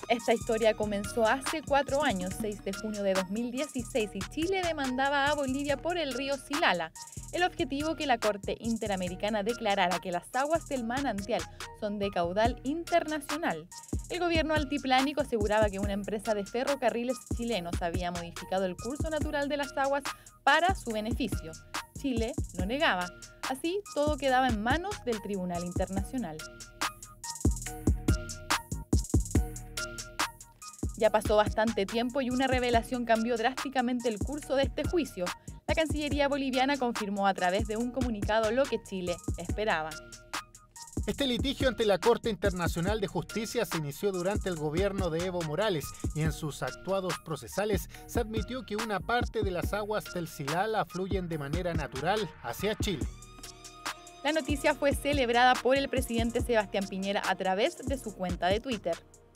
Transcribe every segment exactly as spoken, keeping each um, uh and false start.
Esta historia comenzó hace cuatro años, seis de junio de dos mil dieciséis, y Chile demandaba a Bolivia por el río Silala. El objetivo, que la Corte Interamericana declarara que las aguas del manantial son de caudal internacional. El gobierno altiplánico aseguraba que una empresa de ferrocarriles chilenos había modificado el curso natural de las aguas para su beneficio. Chile lo negaba. Así, todo quedaba en manos del Tribunal Internacional. Ya pasó bastante tiempo y una revelación cambió drásticamente el curso de este juicio. La Cancillería boliviana confirmó a través de un comunicado lo que Chile esperaba. Este litigio ante la Corte Internacional de Justicia se inició durante el gobierno de Evo Morales y en sus actuados procesales se admitió que una parte de las aguas del Silala fluyen de manera natural hacia Chile. La noticia fue celebrada por el presidente Sebastián Piñera a través de su cuenta de Twitter.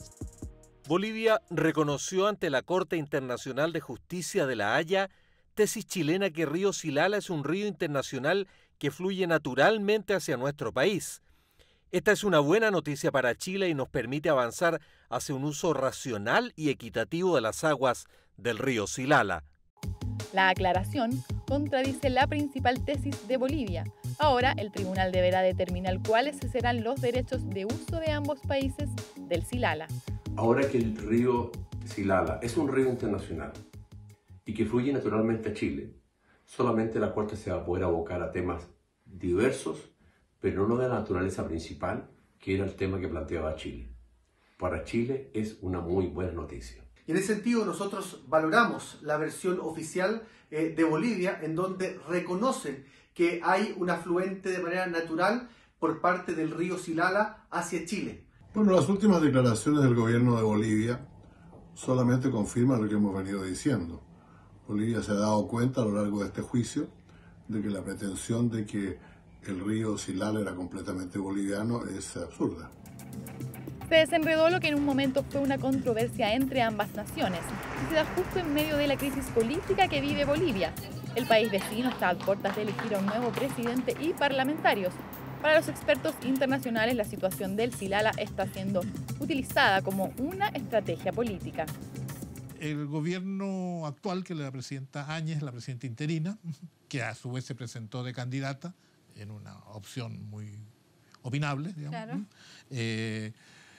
Bolivia reconoció ante la Corte Internacional de Justicia de La Haya tesis chilena que río Silala es un río internacional que fluye naturalmente hacia nuestro país. Esta es una buena noticia para Chile y nos permite avanzar hacia un uso racional y equitativo de las aguas del río Silala. La aclaración contradice la principal tesis de Bolivia. Ahora, el tribunal deberá determinar cuáles serán los derechos de uso de ambos países del Silala. Ahora que el río Silala es un río internacional y que fluye naturalmente a Chile, solamente la Corte se va a poder abocar a temas diversos, pero no de la naturaleza principal, que era el tema que planteaba Chile. Para Chile es una muy buena noticia. Y en ese sentido nosotros valoramos la versión oficial eh, de Bolivia, en donde reconocen que hay un afluente de manera natural por parte del río Silala hacia Chile. Bueno, las últimas declaraciones del gobierno de Bolivia solamente confirman lo que hemos venido diciendo. Bolivia se ha dado cuenta a lo largo de este juicio de que la pretensión de que el río Silala era completamente boliviano es absurda. Se desenredó lo que en un momento fue una controversia entre ambas naciones y se da justo en medio de la crisis política que vive Bolivia. El país vecino está a puertas de elegir a un nuevo presidente y parlamentarios. Para los expertos internacionales, la situación del Silala está siendo utilizada como una estrategia política. El gobierno actual, que la presidenta Áñez, la presidenta interina, que a su vez se presentó de candidata en una opción muy opinable, digamos, claro. eh,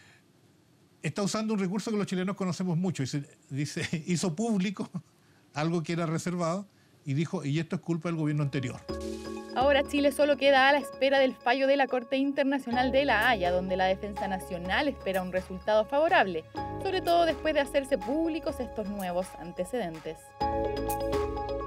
está usando un recurso que los chilenos conocemos mucho. Dice, dice, hizo público algo que era reservado y dijo, y esto es culpa del gobierno anterior. Ahora Chile solo queda a la espera del fallo de la Corte Internacional de La Haya, donde la defensa nacional espera un resultado favorable, sobre todo después de hacerse públicos estos nuevos antecedentes.